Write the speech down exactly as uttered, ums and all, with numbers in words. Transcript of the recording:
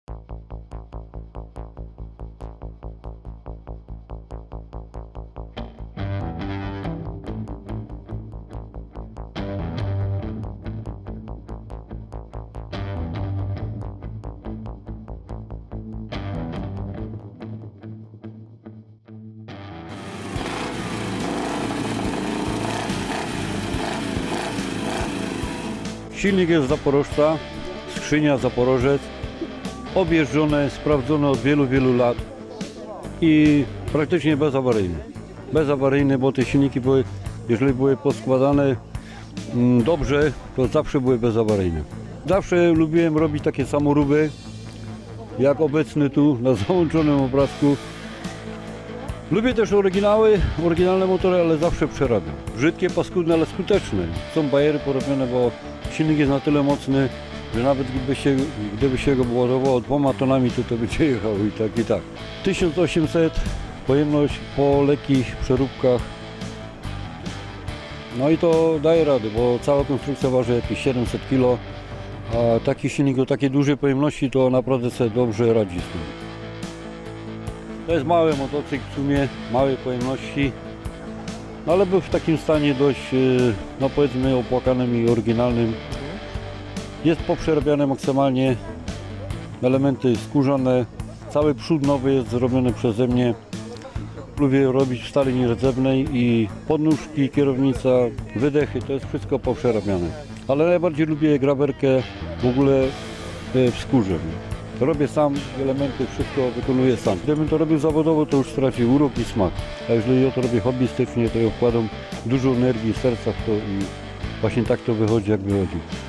Silnik jest Zaporożca, skrzynia Zaporożec, objeżdżone, sprawdzone od wielu, wielu lat i praktycznie bezawaryjny. Bezawaryjny, bo te silniki były, jeżeli były poskładane dobrze, to zawsze były bezawaryjne. Zawsze lubiłem robić takie samoróby, jak obecny tu na załączonym obrazku. Lubię też oryginały, oryginalne motory, ale zawsze przerabiam. Brzydkie, paskudne, ale skuteczne. Są bajery porobione, bo silnik jest na tyle mocny, że nawet gdyby się, gdyby się go ładowało dwoma tonami, to to by cię jechało i tak, i tak. tysiąc osiemset, pojemność po lekkich przeróbkach. No i to daje radę, bo cała konstrukcja waży jakieś siedemset kilo, a taki silnik o takiej dużej pojemności to naprawdę sobie dobrze radzi z tym. To jest mały motocykl w sumie, małej pojemności, no ale był w takim stanie dość, no powiedzmy, opłakanym i oryginalnym. Jest poprzerabiane maksymalnie, elementy skórzane, cały przód nowy jest zrobiony przeze mnie. Lubię robić w stali nierdzewnej i podnóżki, kierownica, wydechy, to jest wszystko poprzerabiane. Ale najbardziej lubię grawerkę w ogóle w skórze. Robię sam elementy, wszystko wykonuję sam. Gdybym to robił zawodowo, to już stracił urok i smak. A jeżeli ja to robię hobbystycznie, to ja wkładam dużo energii, serca w to i właśnie tak to wychodzi, jak wychodzi.